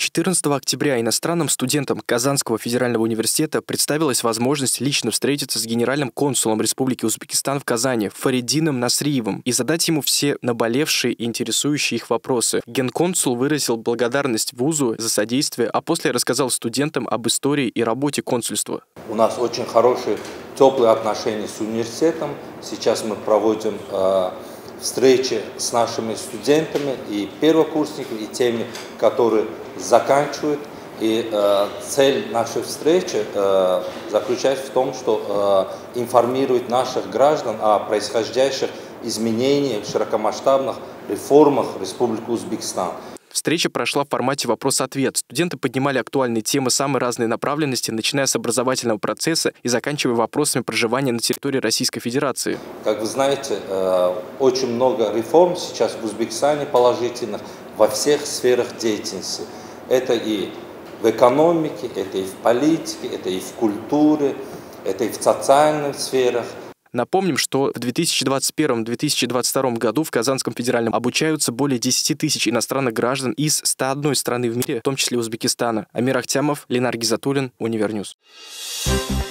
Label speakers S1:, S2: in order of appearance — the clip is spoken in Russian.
S1: 14 октября иностранным студентам Казанского федерального университета представилась возможность лично встретиться с генеральным консулом Республики Узбекистан в Казани Фаридином Насриевым и задать ему все наболевшие и интересующие их вопросы. Генконсул выразил благодарность вузу за содействие, а после рассказал студентам об истории и работе консульства.
S2: У нас очень хорошие, теплые отношения с университетом. Сейчас мы проводим встречи с нашими студентами и первокурсниками, и теми, которые заканчивают. И цель нашей встречи заключается в том, что информировать наших граждан о происходящих изменениях, широкомасштабных реформах Республики Узбекистан.
S1: Встреча прошла в формате вопрос-ответ. Студенты поднимали актуальные темы самой разной направленности, начиная с образовательного процесса и заканчивая вопросами проживания на территории Российской Федерации.
S2: Как вы знаете, очень много реформ сейчас в Узбекистане положительных во всех сферах деятельности. Это и в экономике, это и в политике, это и в культуре, это и в социальных сферах.
S1: Напомним, что в 2021-2022 году в Казанском федеральном обучаются более 10 тысяч иностранных граждан из 101 страны в мире, в том числе Узбекистана. Амир Ахтямов, Ленар Гизатуллин, Универньюз.